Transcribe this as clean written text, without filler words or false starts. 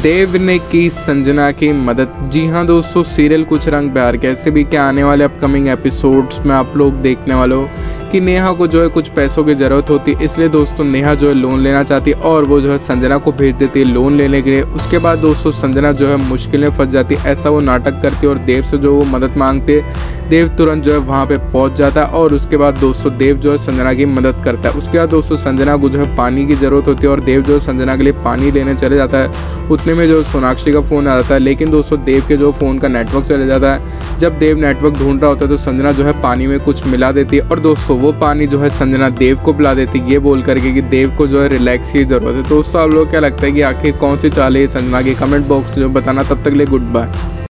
देव ने की संजना की मदद। जी हाँ दोस्तों, सीरियल कुछ रंग प्यार कैसे भी क्या आने वाले अपकमिंग एपिसोड्स में आप लोग देखने वाले हो कि नेहा को जो है कुछ पैसों की ज़रूरत होती है, इसलिए दोस्तों नेहा जो है लोन लेना चाहती है और वो जो है संजना को भेज देती है लोन लेने के लिए। उसके बाद दोस्तों संजना जो है मुश्किल में फंस जाती है, ऐसा वो नाटक करती है और देव से जो वो मदद मांगते है, देव तुरंत जो है वहाँ पे पहुँच जाता है और उसके बाद दोस्तों देव जो है संजना की मदद करता है। उसके बाद दोस्तों संजना को जो है पानी की ज़रूरत होती है और देव जो है संजना के लिए पानी लेने चले जाता है। उतने में जो सोनाक्षी का फ़ोन आ जाता है, लेकिन दोस्तों देव के जो फ़ोन का नेटवर्क चले जाता है। जब देव नेटवर्क ढूंढ रहा होता है तो संजना जो है पानी में कुछ मिला देती है और दोस्तों वो पानी जो है संजना देव को पिला देती है, ये बोल करके कि देव को जो है रिलैक्स की ज़रूरत है। दोस्तों आप लोग क्या लगता है कि आखिर कौन सी चाल है संजना की? कमेंट बॉक्स में जो बताना। तब तक के लिए गुड बाय।